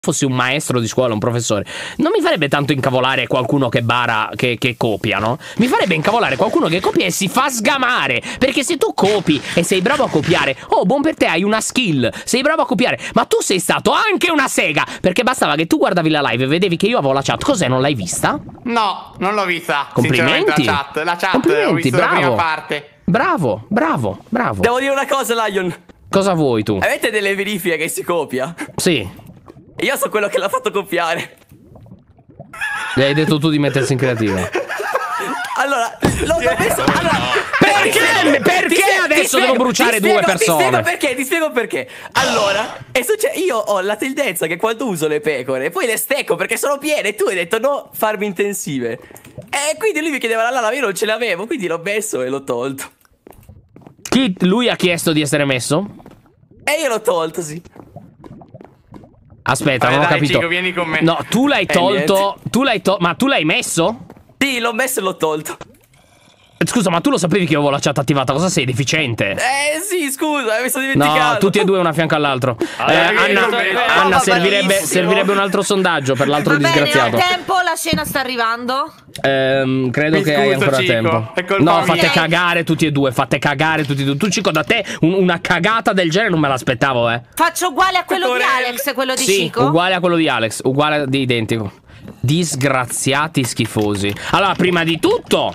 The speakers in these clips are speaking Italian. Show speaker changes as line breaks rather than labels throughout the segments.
fossi un maestro di scuola, un professore, non mi farebbe tanto incavolare qualcuno che bara, che copia, no? Mi farebbe incavolare qualcuno che copia e si fa sgamare. Perché se tu copi e sei bravo a copiare, oh, buon per te, hai una skill, sei bravo a copiare. Ma tu sei stato anche una sega, perché bastava che tu guardavi la live e vedevi che io avevo la chat. Cos'è, non l'hai vista?
No, non l'ho vista.
Complimenti.
La chat,
complimenti,
ho visto
bravo.
la prima parte.
Bravo, bravo, bravo.
Devo dire una cosa, Lion.
Cosa vuoi tu?
Avete delle verifiche che si copia?
Sì.
Io so quello che l'ha fatto copiare.
Gli hai detto tu di mettersi in creativa.
Allora, l'ho messo. Allora,
perché adesso devo bruciare due persone?
Ti spiego perché. Allora, io ho la tendenza che quando uso le pecore, poi le stecco perché sono piene. E tu hai detto no, farmi intensive. E quindi lui mi chiedeva la lana, io non ce l'avevo. Quindi l'ho messo e l'ho tolto.
Lui ha chiesto di essere messo?
E io l'ho tolto, sì.
Aspetta, non ho capito.
Cico, vieni con me.
No, tu l'hai tolto. Ma tu l'hai messo?
Sì, l'ho messo e l'ho tolto.
Scusa, ma tu lo sapevi che io avevo la chat attivata? Cosa sei, deficiente?
Sì, scusa, mi sono dimenticato.
No, tutti e due una a fianco all'altro. Anna, servirebbe un altro sondaggio per l'altro disgraziato.
Nel tempo la scena sta arrivando.
Credo che hai ancora
Cico,
tempo.
è colpa
No,
mia.
fate cagare tutti e due. Fate cagare tutti e due. Tu, Cico, da te una cagata del genere non me l'aspettavo,
Faccio uguale a quello di Alex, quello di Cico.
Uguale a quello di Alex, uguale di identico. Disgraziati schifosi. Allora, prima di tutto,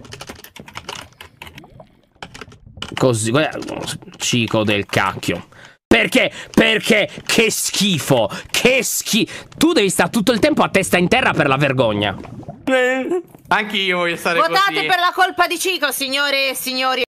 così, Cico del cacchio. Perché? Perché che schifo. Che schifo. Tu devi stare tutto il tempo a testa in terra per la vergogna.
Anche io voglio stare
Votate
così.
per la colpa di Cico, signore e signori.